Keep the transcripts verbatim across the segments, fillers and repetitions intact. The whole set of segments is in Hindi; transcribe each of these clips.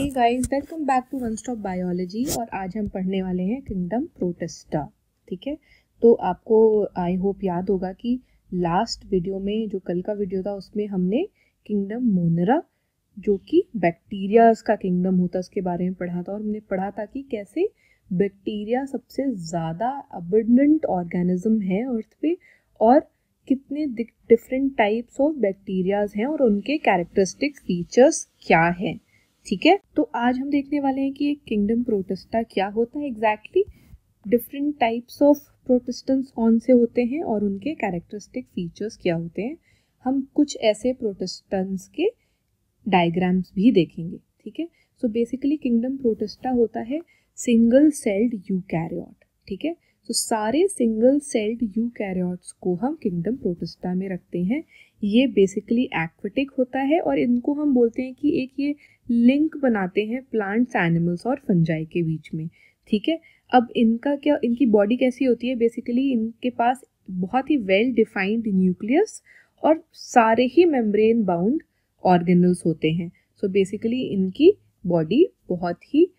Hey guys, welcome back to One stop Biology. और आज हम पढ़ने वाले हैं किंगडम प्रोटिस्टा। ठीक है, तो आपको आई होप याद होगा कि लास्ट वीडियो में, जो कल का वीडियो था, उसमें हमने किंगडम मोनेरा, जो कि बैक्टीरियाज का किंगडम होता है, उसके बारे में पढ़ा था। और हमने पढ़ा था कि कैसे बैक्टीरिया सबसे ज़्यादा अबंडेंट ऑर्गेनिज्म है अर्थ पे, और कितने डिफरेंट टाइप्स ऑफ बैक्टीरियाज हैं और उनके कैरेक्टरिस्टिक फीचर्स क्या हैं। ठीक है, तो आज हम देखने वाले हैं कि एक किंगडम प्रोटिस्टा क्या होता है exactly, different types of protistans कौन से होते हैं और उनके कैरेक्टरिस्टिक फीचर्स क्या होते हैं। हम कुछ ऐसे प्रोटिस्टन्स के डायग्राम्स भी देखेंगे। ठीक है, सो बेसिकली किंगडम प्रोटिस्टा होता है सिंगल सेल्ड यूकैरियोट। ठीक है, तो सारे सिंगल सेल्ड यूकैरियोट्स को हम किंगडम प्रोटिस्टा में रखते हैं। ये बेसिकली एक्वेटिक होता है और इनको हम बोलते हैं कि एक ये लिंक बनाते हैं प्लांट्स, एनिमल्स और फंजाई के बीच में। ठीक है, अब इनका क्या, इनकी बॉडी कैसी होती है? बेसिकली इनके पास बहुत ही वेल डिफाइंड न्यूक्लियस और सारे ही मेम्ब्रेन बाउंड ऑर्गेनल्स होते हैं। सो बेसिकली इनकी बॉडी बहुत ही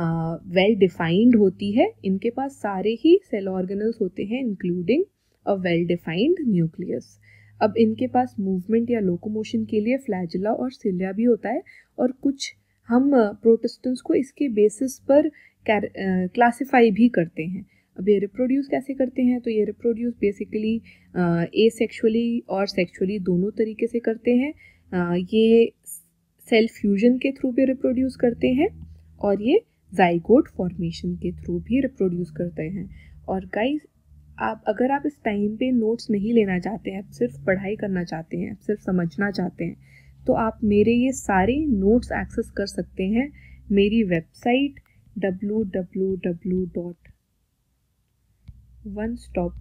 वेल डिफाइंड होती है। इनके पास सारे ही सेल ऑर्गेनल्स होते हैं including a well defined nucleus. अब इनके पास मूवमेंट या लोकोमोशन के लिए फ्लैजिला और सिलिया भी होता है, और कुछ हम प्रोटिस्टन्स को इसके बेसिस पर क्लासिफाई भी करते हैं। अब ये रिप्रोड्यूस कैसे करते हैं? तो ये रिप्रोड्यूस बेसिकली एसेक्सुअली और सेक्सुअली दोनों तरीके से करते हैं। uh, ये सेल फ्यूजन के थ्रू भी रिप्रोड्यूस करते हैं और ये जाइगोट फॉर्मेशन के थ्रू भी रिप्रोड्यूस करते हैं। और गाइस, आप अगर आप इस टाइम पे नोट्स नहीं लेना चाहते हैं, आप सिर्फ पढ़ाई करना चाहते हैं, आप सिर्फ समझना चाहते हैं, तो आप मेरे ये सारे नोट्स एक्सेस कर सकते हैं मेरी website W W W dot one stop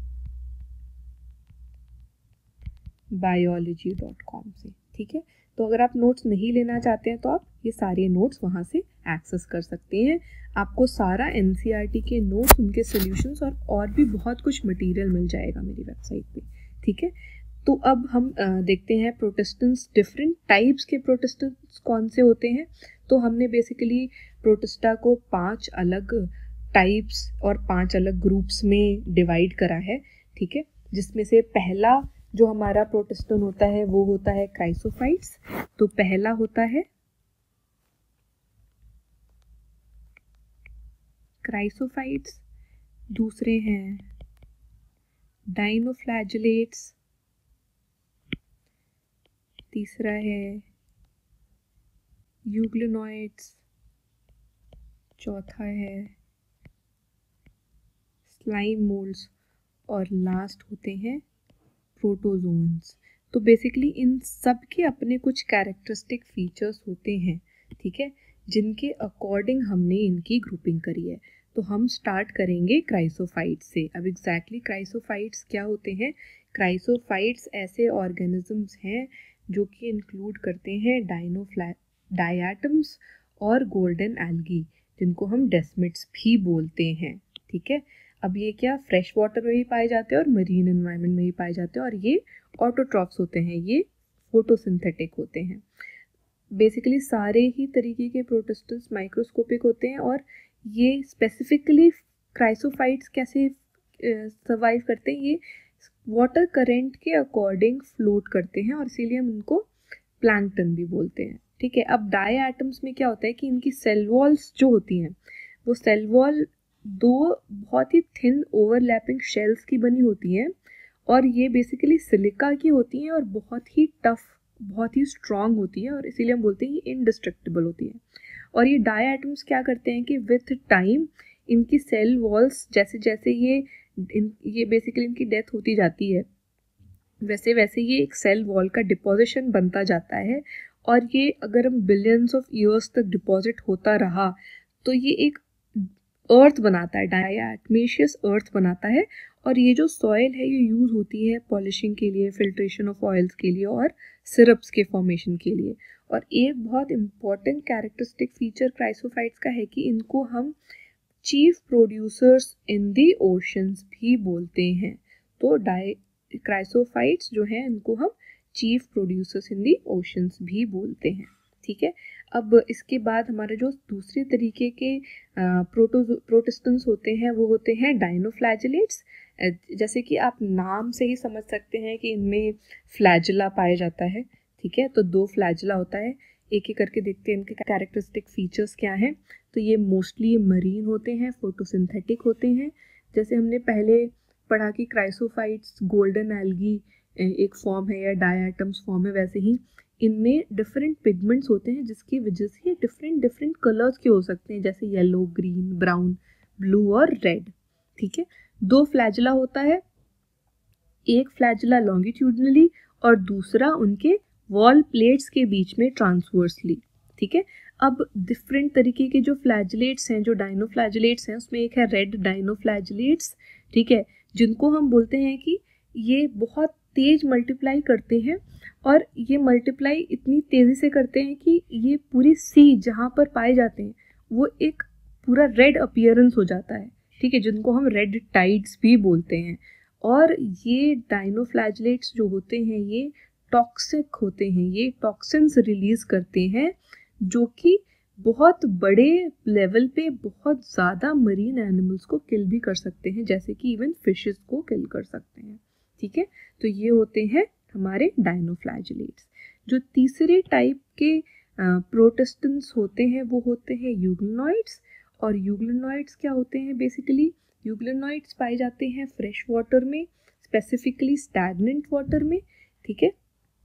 biology dot com से। ठीक है, तो अगर आप नोट्स नहीं लेना चाहते हैं तो आप ये सारे नोट्स वहाँ से एक्सेस कर सकते हैं। आपको सारा एनसीईआरटी के नोट्स, उनके सॉल्यूशंस और और भी बहुत कुछ मटेरियल मिल जाएगा मेरी वेबसाइट पे। ठीक है, तो अब हम देखते हैं प्रोटिस्टन्स, डिफरेंट टाइप्स के प्रोटिस्टन्स कौन से होते हैं। तो हमने बेसिकली प्रोटिस्टा को पांच अलग टाइप्स और पांच अलग ग्रुप्स में डिवाइड करा है। ठीक है, जिसमें से पहला जो हमारा प्रोटिस्टन होता है वो होता है क्राइसोफाइट्स। तो पहला होता है क्राइसोफाइट्स, दूसरे हैं डाइनोफ्लैजिलेट्स, तीसरा है यूग्लिनोइड्स, चौथा है स्लाइम मोल्ड्स, और लास्ट होते हैं प्रोटोजोन्स। तो बेसिकली इन सब के अपने कुछ कैरेक्टरिस्टिक फीचर्स होते हैं। ठीक है, जिनके अकॉर्डिंग हमने इनकी ग्रुपिंग करी है। तो हम स्टार्ट करेंगे क्राइसोफाइट्स से। अब एग्जैक्टली क्राइसोफाइट्स क्या होते हैं? क्राइसोफाइट्स ऐसे ऑर्गेनिजम्स हैं जो कि इंक्लूड करते हैं डाइनोफ्लै डायटम्स और गोल्डन एल्गी, जिनको हम डेस्मिड्स भी बोलते हैं। ठीक है, अब ये क्या फ्रेश वाटर में भी पाए जाते हैं और मरीन एनवायरनमेंट में भी पाए जाते हैं, और ये ऑटोट्रॉफ्स होते हैं, ये फोटोसिंथेटिक होते हैं। बेसिकली सारे ही तरीके के प्रोटिस्टन्स माइक्रोस्कोपिक होते हैं, और ये स्पेसिफिकली क्राइसोफाइट्स कैसे सर्वाइव करते हैं? ये वाटर करंट के अकॉर्डिंग फ्लोट करते हैं, और इसीलिए हम उनको प्लैंकटन भी बोलते हैं। ठीक है, अब डाई एटम्स में क्या होता है कि इनकी सेल वॉल्स जो होती हैं, वो सेल वॉल दो बहुत ही थिन ओवरलैपिंग शेल्स की बनी होती हैं, और ये बेसिकली सिलिका की होती हैं और बहुत ही टफ, बहुत ही स्ट्रॉन्ग होती है, और इसीलिए हम बोलते हैं ये इनडिस्ट्रक्टिबल होती है। और ये डाई एटम्स क्या करते हैं कि विथ टाइम इनकी सेल वॉल्स, जैसे जैसे ये इन, ये बेसिकली इनकी डेथ होती जाती है, वैसे वैसे ये एक सेल वॉल का डिपोजिशन बनता जाता है। और ये अगर हम बिलियंस ऑफ ईयर्स तक डिपॉजिट होता रहा तो ये एक अर्थ बनाता है, डायटमेशियस अर्थ बनाता है। और ये जो सॉइल है ये यूज़ होती है पॉलिशिंग के लिए, फिल्ट्रेशन ऑफ ऑयल्स के लिए और सिरप्स के फॉर्मेशन के लिए। और एक बहुत इंपॉर्टेंट कैरेक्टरिस्टिक फीचर क्राइसोफाइट्स का है कि इनको हम chief producers in the oceans भी बोलते हैं। तो डाई क्राइसोफाइट्स जो हैं इनको हम chief producers in the oceans भी बोलते हैं। ठीक है, अब इसके बाद हमारे जो दूसरे तरीके के प्रोटो प्रोटिस्टेंस होते हैं वो होते हैं डाइनोफ्लैजिलेट्स। जैसे कि आप नाम से ही समझ सकते हैं कि इनमें फ्लैजिला पाया जाता है, ठीक है। तो दो फ्लैजिला होता है, एक एक करके देखते हैं इनके कैरेक्टरिस्टिक फीचर्स क्या हैं। तो ये मोस्टली मरीन होते हैं, फोटोसिंथेटिक होते हैं। जैसे हमने पहले पढ़ा कि क्राइसोफाइट्स गोल्डन एल्गी एक फॉर्म है या डायटम्स फॉर्म है, वैसे ही इनमें डिफरेंट पिगमेंट्स होते हैं जिसकी वजह से ये डिफरेंट डिफरेंट कलर्स के हो सकते हैं, जैसे येलो, ग्रीन, ब्राउन, ब्लू और रेड, ठीक है। दो फ्लैजिला होता है, एक फ्लैजिला लॉन्गिट्यूडनली और दूसरा उनके वॉल प्लेट्स के बीच में ट्रांसवर्सली, ठीक है। अब डिफरेंट तरीके के जो फ्लैजिलेट्स हैं, जो डाइनोफ्लैजिलेट्स हैं, उसमें एक है रेड डाइनोफ्लैजिलेट्स, ठीक है, जिनको हम बोलते हैं कि ये बहुत तेज मल्टीप्लाई करते हैं और ये मल्टीप्लाई इतनी तेज़ी से करते हैं कि ये पूरी सी जहाँ पर पाए जाते हैं वो एक पूरा रेड अपीयरेंस हो जाता है, ठीक है, जिनको हम रेड टाइड्स भी बोलते हैं। और ये डाइनोफ्लैजिलेट्स जो होते हैं ये टॉक्सिक होते हैं, ये टॉक्सिन्स रिलीज करते हैं जो कि बहुत बड़े लेवल पे बहुत ज़्यादा मरीन एनिमल्स को किल भी कर सकते हैं, जैसे कि इवन फिशेस को किल कर सकते हैं, ठीक है। तो ये होते हैं हमारे डाइनोफ्लैजिलेट्स। जो तीसरे टाइप के प्रोटिस्टेंस होते हैं वो होते हैं यूग्लिनॉइड्स। और यूग्लिनॉइड्स क्या होते हैं? बेसिकली यूग्लिनॉइड्स पाए जाते हैं फ्रेश वाटर में, स्पेसिफिकली स्टैग्नेंट वाटर में, ठीक है,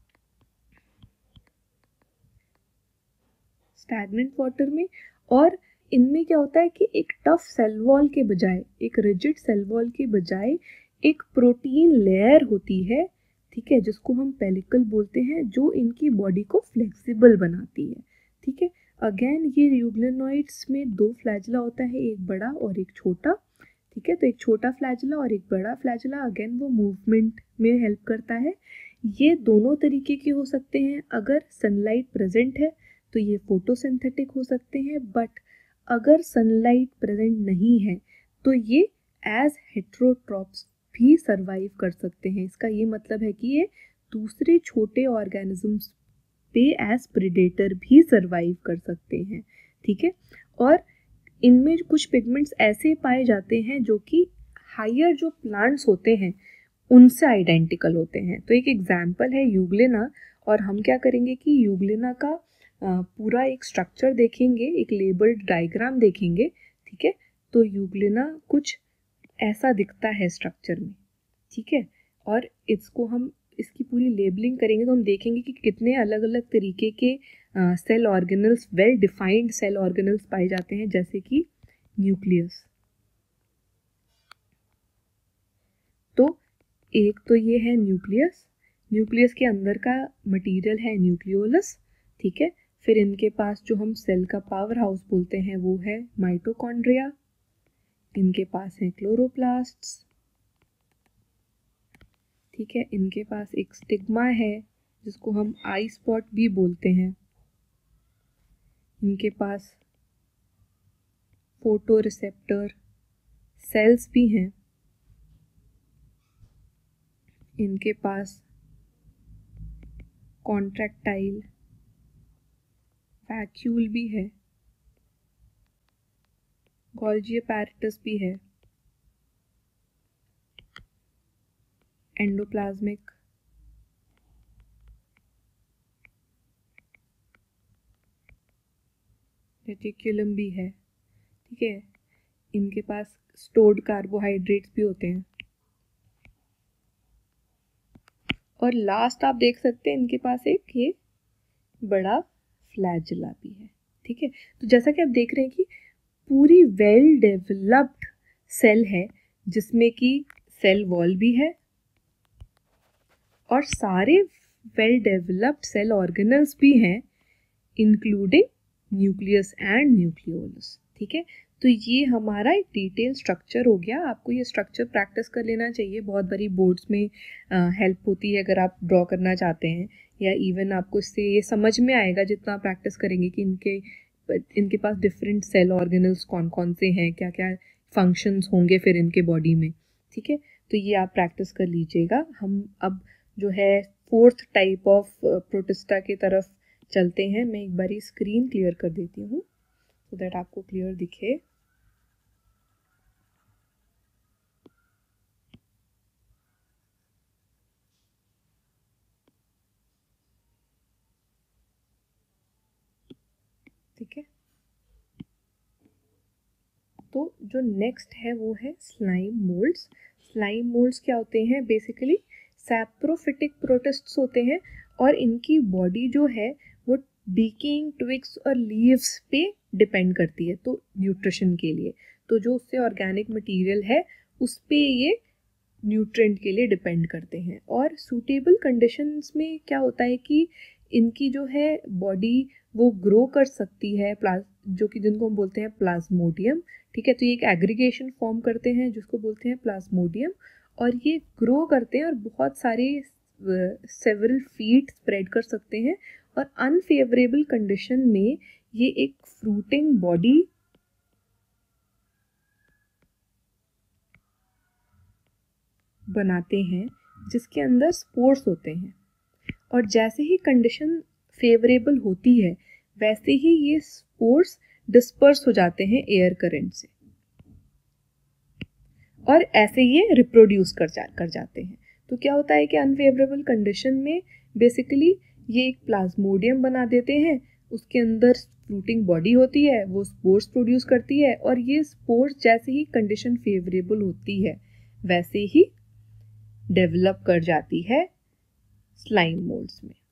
स्टैग्नेंट वाटर में। और इनमें क्या होता है कि एक टफ सेल वॉल के बजाय, एक रिजिड सेल वॉल के बजाय एक प्रोटीन लेयर होती है, ठीक है, जिसको हम पेलिकल बोलते हैं, जो इनकी बॉडी को फ्लेक्सिबल बनाती है, ठीक है। अगेन ये यूग्लिनॉइड्स में दो फ्लैजिला होता है, एक बड़ा और एक छोटा, ठीक है। तो एक छोटा फ्लैजिला और एक बड़ा फ्लैजिला, अगेन वो मूवमेंट में हेल्प करता है। ये दोनों तरीके के हो सकते हैं। अगर सनलाइट प्रेजेंट है तो ये फोटोसिंथेटिक हो सकते हैं, बट अगर सनलाइट प्रेजेंट नहीं है तो ये एज हेट्रोट्रॉप्स भी सरवाइव कर सकते हैं। इसका ये मतलब है कि ये दूसरे छोटे ऑर्गेनिजम्स पे एज प्रेडेटर भी सरवाइव कर सकते हैं, ठीक है। और इनमें कुछ पिगमेंट्स ऐसे पाए जाते हैं जो कि हायर जो प्लांट्स होते हैं उनसे आइडेंटिकल होते हैं। तो एक एग्जाम्पल है यूग्लिना, और हम क्या करेंगे कि यूग्लिना का पूरा एक स्ट्रक्चर देखेंगे, एक लेबल्ड डायग्राम देखेंगे, ठीक है। तो यूग्लिना कुछ ऐसा दिखता है स्ट्रक्चर में, ठीक है। और इसको हम इसकी पूरी लेबलिंग करेंगे तो हम देखेंगे कि कितने अलग अलग तरीके के cell organelles, well defined cell organelles पाए जाते हैं, जैसे कि न्यूक्लियस। तो एक तो ये है न्यूक्लियस, न्यूक्लियस के अंदर का मटेरियल है न्यूक्लियोलस, ठीक है। फिर इनके पास जो हम सेल का पावर हाउस बोलते हैं वो है माइटोकॉन्ड्रिया, इनके पास है क्लोरोप्लास्ट्स, ठीक है। इनके पास एक स्टिग्मा है जिसको हम आई स्पॉट भी बोलते हैं, इनके पास फोटो रिसेप्टर सेल्स भी हैं, इनके पास कॉन्ट्रैक्टाइल वैक्यूल भी है, गोल्जी अपैरेटस भी है, एंडोप्लाज्मिक रेटिकुलम भी है, ठीक है। इनके पास स्टोर्ड कार्बोहाइड्रेट्स भी होते हैं, और लास्ट आप देख सकते हैं इनके पास एक ये बड़ा फ्लैजिला भी है, ठीक है। तो जैसा कि आप देख रहे हैं कि पूरी वेल डेवलप्ड सेल है जिसमें कि सेल वॉल भी है और सारे वेल डेवलप्ड सेल ऑर्गेनल्स भी हैं, इंक्लूडिंग न्यूक्लियस एंड न्यूक्लियोलस, ठीक है। तो ये हमारा एक डिटेल स्ट्रक्चर हो गया। आपको ये स्ट्रक्चर प्रैक्टिस कर लेना चाहिए, बहुत बारी बोर्ड्स में हेल्प होती है अगर आप ड्रॉ करना चाहते हैं, या इवन आपको इससे ये समझ में आएगा जितना प्रैक्टिस करेंगे कि इनके इनके पास डिफरेंट सेल ऑर्गेनल्स कौन कौन से हैं, क्या क्या फंक्शंस होंगे फिर इनके बॉडी में, ठीक है। तो ये आप प्रैक्टिस कर लीजिएगा। हम अब जो है फोर्थ टाइप ऑफ प्रोटिस्टा की तरफ चलते हैं, मैं एक बारी स्क्रीन क्लियर कर देती हूँ सो दैट आपको क्लियर दिखे। ठीक है, तो जो नेक्स्ट है वो है स्लाइम मोल्ड्स। स्लाइम मोल्ड्स क्या होते हैं? बेसिकली सैप्रोफिटिक प्रोटिस्ट्स होते हैं और इनकी बॉडी जो है वो डीकेइंग ट्विग्स और लीव्स पे डिपेंड करती है तो न्यूट्रिशन के लिए। तो जो उससे ऑर्गेनिक मटेरियल है उस पे ये न्यूट्रेंट के लिए डिपेंड करते हैं। और सूटेबल कंडीशंस में क्या होता है कि इनकी जो है बॉडी वो ग्रो कर सकती है, प्लाज जो कि जिनको हम बोलते हैं प्लाज्मोडियम। ठीक है, तो ये एक एग्रीगेशन फॉर्म करते हैं जिसको बोलते हैं प्लाज्मोडियम, और ये ग्रो करते हैं और बहुत सारे सेवरल फीट स्प्रेड कर सकते हैं। और अनफेवरेबल कंडीशन में ये एक फ्रूटिंग बॉडी बनाते हैं जिसके अंदर स्पोर्स होते हैं, और जैसे ही कंडीशन फेवरेबल होती है वैसे ही ये स्पोर्स डिस्पर्स हो जाते हैं एयर करंट से, और ऐसे ये रिप्रोड्यूस कर जा कर जाते हैं। तो क्या होता है कि अनफेवरेबल कंडीशन में बेसिकली ये एक प्लाज्मोडियम बना देते हैं, उसके अंदर फ्रूटिंग बॉडी होती है, वो स्पोर्स प्रोड्यूस करती है, और ये स्पोर्स जैसे ही कंडीशन फेवरेबल होती है वैसे ही डेवलप कर जाती है स्लाइम मोल्ड्स में।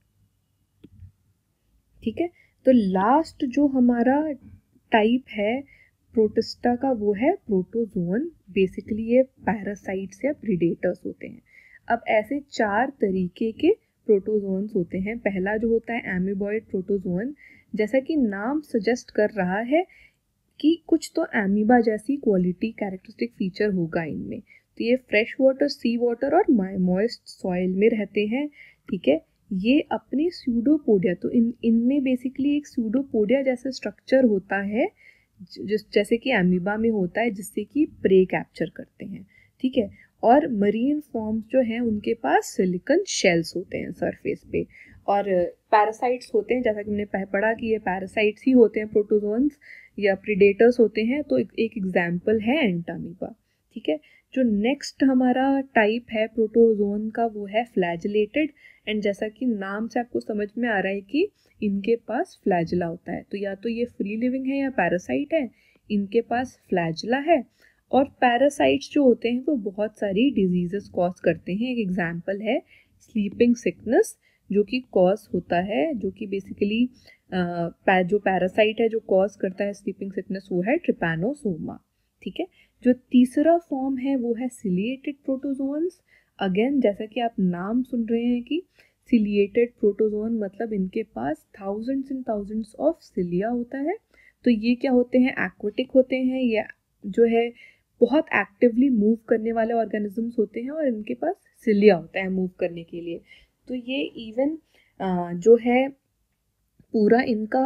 ठीक है, तो लास्ट जो हमारा टाइप है प्रोटिस्टा का वो है प्रोटोजोन। बेसिकली ये पैरासाइट्स या प्रीडेटर्स होते हैं। अब ऐसे चार तरीके के प्रोटोजोन्स होते हैं। पहला जो होता है एमीबॉइड प्रोटोजोन, जैसा कि नाम सजेस्ट कर रहा है कि कुछ तो एमीबा जैसी क्वालिटी कैरेक्टरिस्टिक फीचर होगा इनमें। तो ये फ्रेश वाटर, सी वाटर और मॉइस्ट सॉइल में रहते हैं। ठीक है, ये अपने स्यूडोपोडिया, तो इन इनमें बेसिकली एक स्यूडोपोडिया जैसा स्ट्रक्चर होता है जिस जैसे कि एमीबा में होता है, जिससे कि प्रे कैप्चर करते हैं। ठीक है, और मरीन फॉर्म्स जो हैं उनके पास सिलिकॉन शेल्स होते हैं सरफेस पे, और पैरासाइट्स होते हैं, जैसा कि हमने पढ़ा कि ये पैरासाइट्स ही होते हैं प्रोटोजोन्स या प्रीडेटर्स होते हैं। तो एक एग्जाम्पल है एंटामीबा। ठीक है, जो नेक्स्ट हमारा टाइप है प्रोटोजोन का वो है फ्लैजिलेटेड, एंड जैसा कि नाम से आपको समझ में आ रहा है कि इनके पास फ्लैजिला होता है। तो या तो ये फ्री लिविंग है या पैरासाइट है, इनके पास फ्लैजिला है। और पैरासाइट्स जो होते हैं वो बहुत सारी डिजीजेस कॉज करते हैं। एक एग्जाम्पल है स्लीपिंग सिकनेस, जो कि कॉज होता है, जो कि बेसिकली जो पैरासाइट है जो कॉज करता है स्लीपिंग सिकनेस वो है ट्रिपैनोसोमा। ठीक है, जो तीसरा फॉर्म है वो है सिलिएटेड प्रोटोजोन्स। अगेन जैसा कि आप नाम सुन रहे हैं कि सिलिएटेड प्रोटोजोन मतलब इनके पास thousands and thousands of cilia होता है। तो ये क्या होते हैं? एक्वेटिक होते हैं, या जो है बहुत एक्टिवली मूव करने वाले ऑर्गेनिजम्स होते हैं, और इनके पास सिलिया होता है मूव करने के लिए। तो ये इवन जो है पूरा इनका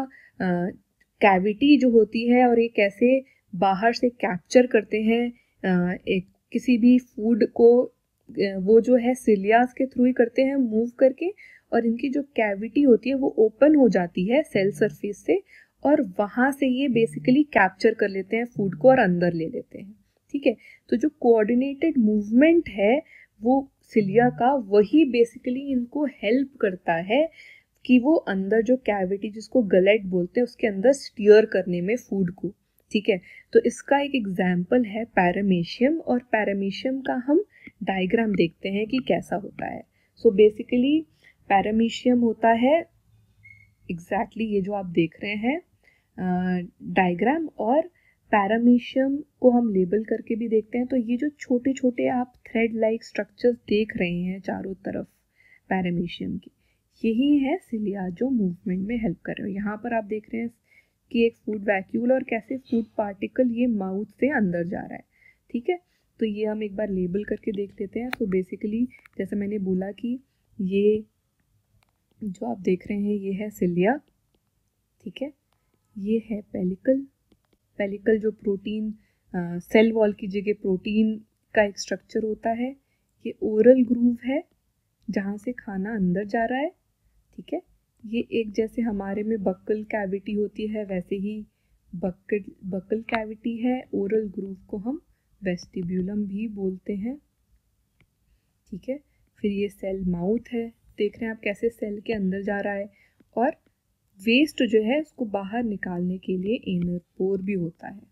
कैविटी जो होती है, और ये कैसे बाहर से कैप्चर करते हैं एक किसी भी फूड को, वो जो है सिलियास के थ्रू ही करते हैं मूव करके, और इनकी जो कैविटी होती है वो ओपन हो जाती है सेल सरफेस से, और वहाँ से ये बेसिकली कैप्चर कर लेते हैं फूड को और अंदर ले लेते हैं। ठीक है, तो जो कोऑर्डिनेटेड मूवमेंट है वो सिलिया का, वही बेसिकली इनको हेल्प करता है कि वो अंदर जो कैविटी जिसको गलेट बोलते हैं उसके अंदर स्टीयर करने में फूड को। ठीक है, तो इसका एक एग्जाम्पल है पैरामीशियम, और पैरामीशियम का हम डायग्राम देखते हैं कि कैसा होता है। सो बेसिकली पैरामीशियम होता है एग्जैक्टली exactly ये जो आप देख रहे हैं डायग्राम, और पैरामीशियम को हम लेबल करके भी देखते हैं। तो ये जो छोटे छोटे आप थ्रेड लाइक स्ट्रक्चर्स देख रहे हैं चारों तरफ पैरामीशियम की, यही है सिलिया जो मूवमेंट में हेल्प कर रहे हो। यहाँ पर आप देख रहे हैं कि एक फूड वैक्यूल और कैसे फूड पार्टिकल ये माउथ से अंदर जा रहा है। ठीक है, तो ये हम एक बार लेबल करके देख लेते हैं। तो बेसिकली जैसे मैंने बोला कि ये जो आप देख रहे हैं ये है सिलिया। ठीक है, ये है पेलिकल। पेलिकल जो प्रोटीन सेल वॉल की जगह प्रोटीन का एक स्ट्रक्चर होता है। ये ओरल ग्रूव है जहाँ से खाना अंदर जा रहा है। ठीक है, ये एक जैसे हमारे में बक्कल कैविटी होती है वैसे ही बक्कल बक्कल कैविटी है। ओरल ग्रूव को हम वेस्टिब्यूलम भी बोलते हैं, ठीक है। फिर ये सेल माउथ है, देख रहे हैं आप कैसे सेल के अंदर जा रहा है, और वेस्ट जो है उसको बाहर निकालने के लिए इनर पोर भी होता है।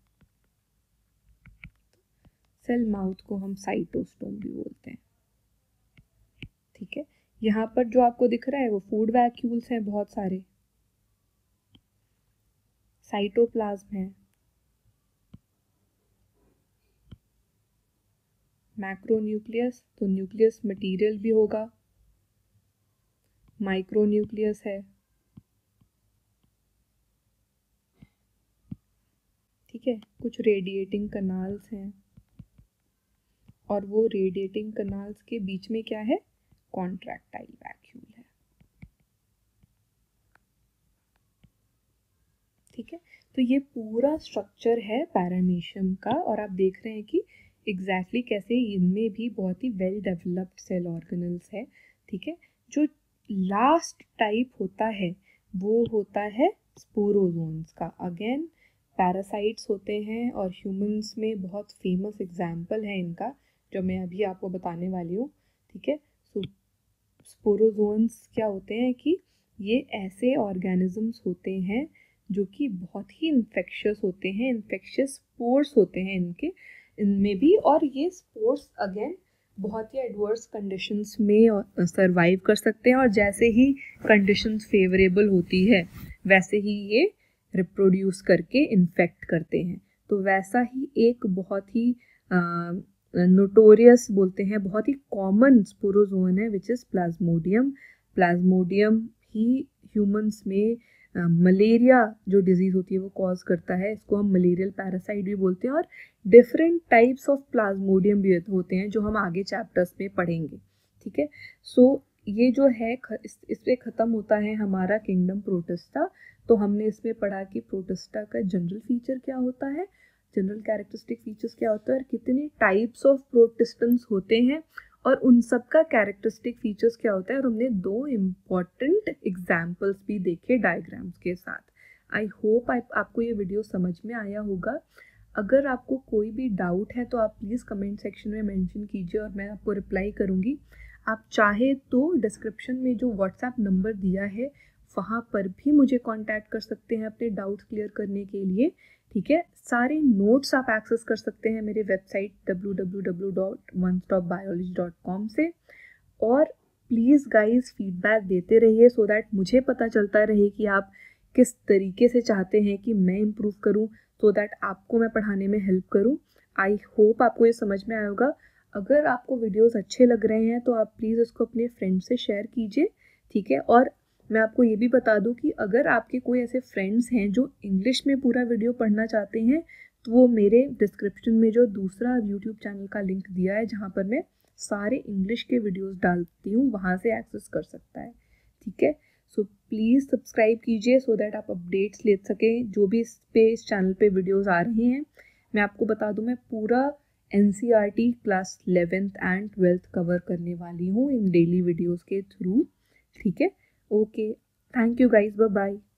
सेल माउथ को हम साइटोस्टोम भी बोलते हैं, ठीक है। यहाँ पर जो आपको दिख रहा है वो फूड वैक्यूल्स हैं बहुत सारे, साइटोप्लाज्म है, मैक्रोन्यूक्लियस तो न्यूक्लियस मटेरियल भी होगा, माइक्रोन्यूक्लियस है, ठीक है। कुछ रेडिएटिंग कनाल्स हैं, और वो रेडिएटिंग कनाल्स के बीच में क्या है, कॉन्ट्रैक्टाइल वैक्यूल है, ठीक है। तो ये पूरा स्ट्रक्चर है पैरामीशियम का, और आप देख रहे हैं कि एग्जैक्टली exactly कैसे इनमें भी बहुत ही वेल डेवलप्ड सेल ऑर्गेनल्स है, ठीक है। जो लास्ट टाइप होता है वो होता है स्पोरोजोन्स का। अगेन पैरासाइट्स होते हैं, और ह्यूमंस में बहुत फेमस एग्जाम्पल है इनका जो मैं अभी आपको बताने वाली हूँ, ठीक है। सो स्पोरोजोन्स क्या होते हैं कि ये ऐसे ऑर्गेनिजम्स होते हैं जो कि बहुत ही इन्फेक्शियस होते हैं, इन्फेक्शियस स्पोर्स होते हैं इनके इनमें भी, और ये स्पोर्स अगेन बहुत ही एडवर्स कंडीशंस में सरवाइव कर सकते हैं, और जैसे ही कंडीशंस फेवरेबल होती है वैसे ही ये रिप्रोड्यूस करके इन्फेक्ट करते हैं। तो वैसा ही एक बहुत ही नोटोरियस बोलते हैं, बहुत ही कॉमन स्पोरोजोन है विच इज़ प्लाज्मोडियम। प्लाज्मोडियम ही ह्यूमंस में मलेरिया uh, जो डिजीज़ होती है वो कॉज करता है, इसको हम मलेरियल पैरासाइट भी बोलते हैं। और डिफरेंट टाइप्स ऑफ प्लाज्मोडियम भी होते हैं जो हम आगे चैप्टर्स में पढ़ेंगे, ठीक है। सो so, ये जो है इस, इस पे ख़त्म होता है हमारा किंगडम प्रोटिस्टा। तो हमने इसमें पढ़ा कि प्रोटिस्टा का जनरल फीचर क्या होता है, जनरल कैरेक्टरिस्टिक फीचर्स क्या होता है, और कितने टाइप्स ऑफ प्रोटिस्टेंट्स होते हैं, और उन सब का कैरेक्टरिस्टिक फीचर्स क्या होता है। और हमने दो इम्पॉर्टेंट एग्जाम्पल्स भी देखे डायग्राम्स के साथ। आई होप आप, आपको ये वीडियो समझ में आया होगा। अगर आपको कोई भी डाउट है तो आप प्लीज़ कमेंट सेक्शन में मेंशन कीजिए और मैं आपको रिप्लाई करूँगी। आप चाहे तो डिस्क्रिप्शन में जो व्हाट्सएप नंबर दिया है वहाँ पर भी मुझे कांटेक्ट कर सकते हैं अपने डाउट्स क्लियर करने के लिए, ठीक है। सारे नोट्स आप एक्सेस कर सकते हैं मेरे website W W W dot one stop biology dot com से। और प्लीज़ गाइस फीडबैक देते रहिए सो दैट मुझे पता चलता रहे कि आप किस तरीके से चाहते हैं कि मैं इम्प्रूव करूं, सो दैट आपको मैं पढ़ाने में हेल्प करूं। आई होप आपको ये समझ में आया होगा। अगर आपको वीडियोस अच्छे लग रहे हैं तो आप प्लीज़ उसको अपने फ्रेंड से शेयर कीजिए, ठीक है। और मैं आपको ये भी बता दूं कि अगर आपके कोई ऐसे फ्रेंड्स हैं जो इंग्लिश में पूरा वीडियो पढ़ना चाहते हैं तो वो मेरे डिस्क्रिप्शन में जो दूसरा यूट्यूब चैनल का लिंक दिया है जहाँ पर मैं सारे इंग्लिश के वीडियोस डालती हूँ, वहाँ से एक्सेस कर सकता है, ठीक है। सो प्लीज़ सब्सक्राइब कीजिए सो दैट आप अपडेट्स ले सकें जो भी इस पे इस चैनल पे वीडियोस आ रहे हैं। मैं आपको बता दूं मैं पूरा N C R T class eleventh and twelfth cover करने वाली हूँ इन डेली वीडियोज़ के थ्रू, ठीक है। Okay, thank you guys, bye bye.